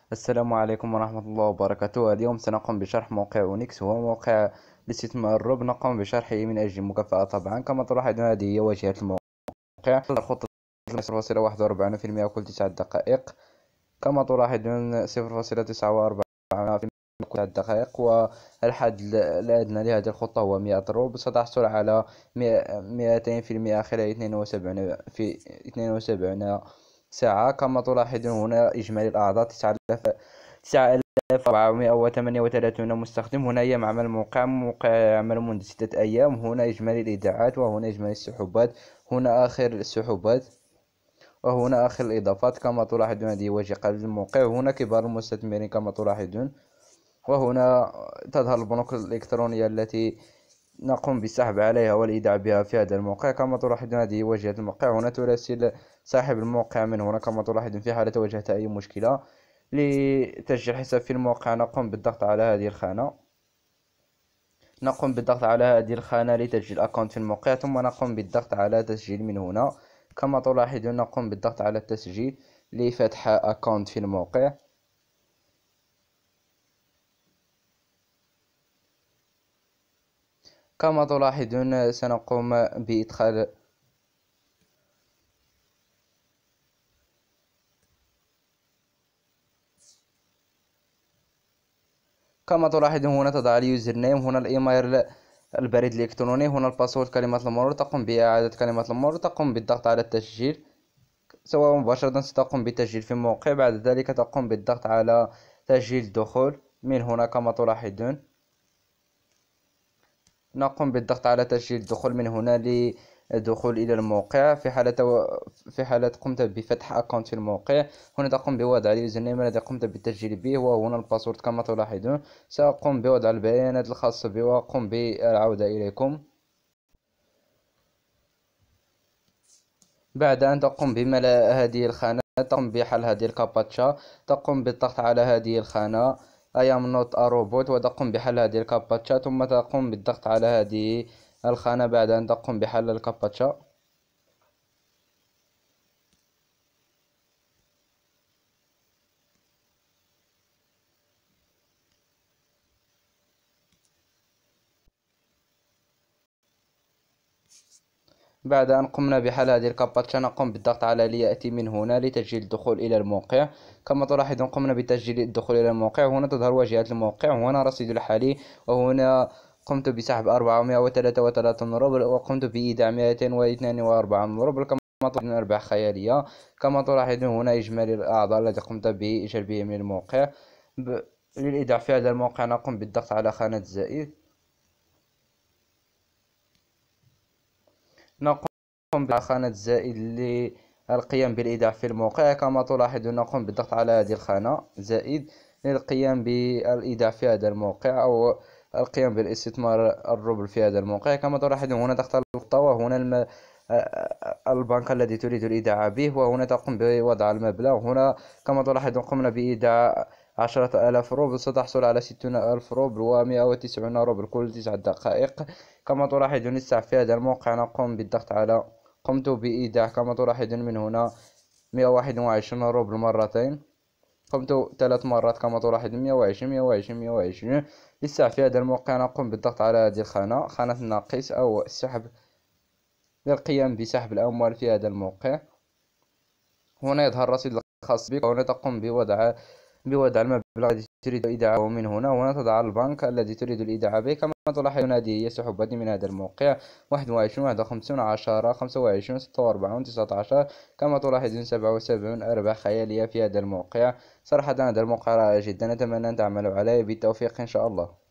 السلام عليكم ورحمة الله وبركاته. اليوم سنقوم بشرح موقع اونكس، هو موقع لاستثمار الربح. نقوم بشرحه من أجل المكافأة طبعا. كما تلاحظون هذه هي واجهة الموقع. الخطة 0.41% كل 9 دقائق. كما تلاحظون 0.49% كل 9 دقائق. والحد الأدنى لهذه الخطة هو 100 روبل. ستحصل على 200% خلال 72 ساعة. كما تلاحظون هنا إجمالي الأعضاء 9438 مستخدم. هنا هي معمل الموقع يعمل منذ 6 أيام. هنا إجمالي الإيداعات، وهنا إجمالي السحوبات، هنا آخر السحوبات، وهنا آخر الإضافات. كما تلاحظون هذه واجهة الموقع. هنا كبار المستثمرين كما تلاحظون. وهنا تظهر البنوك الإلكترونية التي نقوم بالسحب عليها والإيداع بها في هذا الموقع. كما تلاحظون هذه واجهة الموقع. هنا تراسل صاحب الموقع من هنا. كما تلاحظون في حالة واجهت أي مشكلة لتسجيل حساب في الموقع نقوم بالضغط على هذه الخانة. لتسجيل أكونت في الموقع، ثم نقوم بالضغط على تسجيل من هنا. كما تلاحظون نقوم بالضغط على التسجيل لفتح أكونت في الموقع. كما تلاحظون سنقوم بإدخال كما تلاحظون هنا تضع اليوزر نيم، هنا الإيميل البريد الإلكتروني، هنا الباسورد كلمة المرور. تقوم بإعادة كلمة المرور، تقوم بالضغط على التسجيل، سواء مباشرة ستقوم بالتسجيل في الموقع. بعد ذلك تقوم بالضغط على تسجيل الدخول من هنا. كما تلاحظون نقوم بالضغط على تسجيل الدخول من هنا للدخول إلى الموقع. في حالة قمت بفتح أكونت في الموقع، هنا تقوم بوضع اليوزر نيم الذي قمت بالتسجيل به، وهنا الباسورد. كما تلاحظون سأقوم بوضع البيانات الخاصة بي وأقوم بالعودة إليكم. بعد أن تقوم بملء هذه الخانة، تقوم بحل هذه الكابتشا، تقوم بالضغط على هذه الخانة I am not a robot، وتقوم بحل هذه الكابتشا، ثم تقوم بالضغط على هذه الخانة بعد أن تقوم بحل الكابتشا. بعد أن قمنا بحل هذه الكابتشا نقوم بالضغط على ليأتي من هنا لتسجيل الدخول إلى الموقع. كما تلاحظون قمنا بتسجيل الدخول إلى الموقع. هنا تظهر واجهة الموقع، وهنا رصيد الحالي، وهنا قمت بسحب 433 روبل، وقمت بإيداع 242 روبل. كما تلاحظون أرباح خيالية. كما تلاحظون هنا إجمالي الأعضاء الذي قمت بجلبهم من الموقع. للإيداع في هذا الموقع نقوم بالضغط على خانة زائد. نقوم بخانة زائد للقيام بالإيداع في الموقع. كما تلاحظون نقوم بالضغط على هذه الخانة زائد للقيام بالإيداع في هذا الموقع، أو القيام بالاستثمار الروبل في هذا الموقع. كما تلاحظون هنا تختار الخطة، وهنا البنك الذي تريد الإيداع به، وهنا تقوم بوضع المبلغ. هنا كما تلاحظون قمنا بإيداع 10,000 روبل. ستحصل على 60,000 روبل و190 روبل كل 9 دقائق. كما تلاحظون السحب في هذا الموقع نقوم بالضغط على قمت بإيداع. كما تلاحظون من هنا 121 روبل مرتين، قمت 3 مرات. كما تلاحظون 120 للسحب في هذا الموقع نقوم بالضغط على هذه الخانة، خانة الناقص أو السحب، للقيام بسحب الأموال في هذا الموقع. هنا يظهر الرصيد الخاص بك، وهنا تقوم بوضع المبلغ الذي تريد إيداعه من هنا، وهنا تضع البنك الذي تريد الإيداع به. كما تلاحظون هذه هي سحوبات من هذا الموقع: 21 51 10 25 46 19. كما تلاحظون 77 أرباح خيالية في هذا الموقع. صراحة هذا الموقع رائع جدا، أتمنى أن تعملوا عليه. بالتوفيق إن شاء الله.